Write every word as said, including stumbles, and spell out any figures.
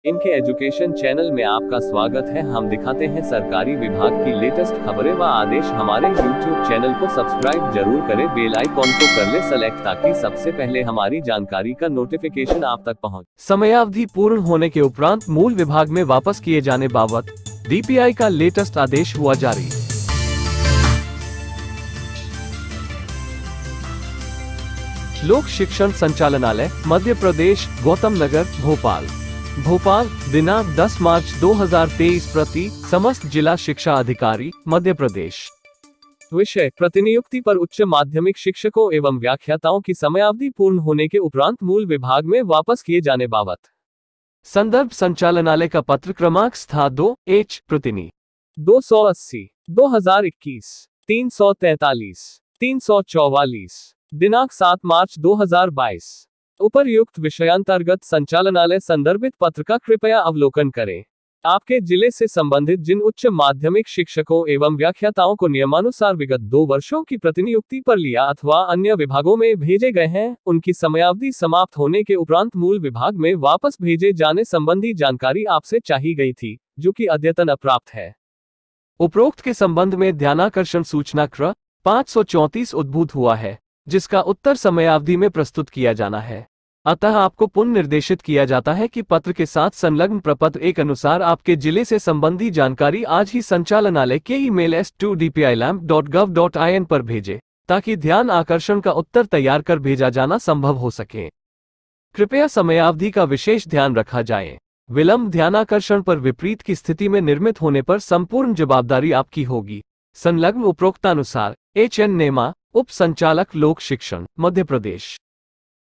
इनके education channel में आपका स्वागत है। हम दिखाते हैं सरकारी विभाग की लेटेस्ट खबरें व आदेश। हमारे यूट्यूब चैनल को सब्सक्राइब जरूर करें, बेल आइकॉन को कर ले सेलेक्ट, ताकि सबसे पहले हमारी जानकारी का नोटिफिकेशन आप तक पहुंचे। समयावधि पूर्ण होने के उपरांत मूल विभाग में वापस किए जाने बाबत डीपीआई का लेटेस्ट आदेश हुआ जारी। लोक शिक्षण संचालनालय मध्य प्रदेश, गौतम नगर, भोपाल भोपाल दिनांक दस मार्च दो हज़ार तेईस प्रति समस्त जिला शिक्षा अधिकारी मध्य प्रदेश। विषय: प्रतिनियुक्ति पर उच्च माध्यमिक शिक्षकों एवं व्याख्याताओं की समयावधि पूर्ण होने के उपरांत मूल विभाग में वापस किए जाने बाबत। संदर्भ: संचालनालय का पत्र क्रमांक स्था दो एच प्रतिनि दो सौ अस्सी दो हजार इक्कीस तीन सौ तैतालीस तीन सौ चौवालीस दिनांक सात मार्च दो हज़ार बाईस। उपर्युक्त विषयांतर्गत संचालनालय संदर्भित पत्र का कृपया अवलोकन करें। आपके जिले से संबंधित जिन उच्च माध्यमिक शिक्षकों एवं व्याख्याताओं को नियमानुसार विगत दो वर्षों की प्रतिनियुक्ति पर लिया अथवा अन्य विभागों में भेजे गए हैं, उनकी समयावधि समाप्त होने के उपरांत मूल विभाग में वापस भेजे जाने संबंधी जानकारी आपसे चाही गई थी, जो कि अद्यतन अप्राप्त है। उपरोक्त के संबंध में ध्यानाकर्षण सूचना क्रम पाँच सौ चौंतीस उद्भूत हुआ है, जिसका उत्तर समयावधि में प्रस्तुत किया जाना है। अतः आपको पुनः निर्देशित किया जाता है कि पत्र के साथ संलग्न प्रपत्र एक अनुसार आपके जिले से संबंधी जानकारी आज ही संचालनालय के email S two D P I lamp dot gov dot I N पर भेजें, ताकि ध्यान आकर्षण का उत्तर तैयार कर भेजा जाना संभव हो सके। कृपया समयावधि का विशेष ध्यान रखा जाए। विलंब ध्यानाकर्षण पर विपरीत की स्थिति में निर्मित होने पर संपूर्ण जवाबदारी आपकी होगी। संलग्न उपरोक्तानुसार एच एन नेमा, उप संचालक लोक शिक्षण, मध्य प्रदेश।